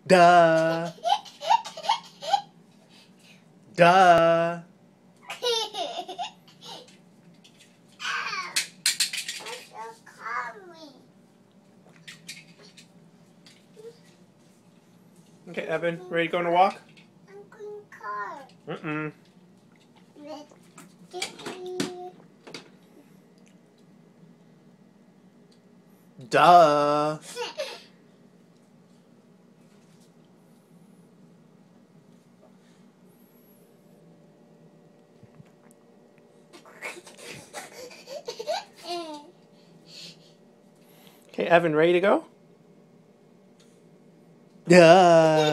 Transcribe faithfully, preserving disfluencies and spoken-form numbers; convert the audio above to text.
Duh. Duh. Okay, Evan, ready to go on a walk? I'm going car. Mm-mm. Duh. Okay, Evan, ready to go? Duh.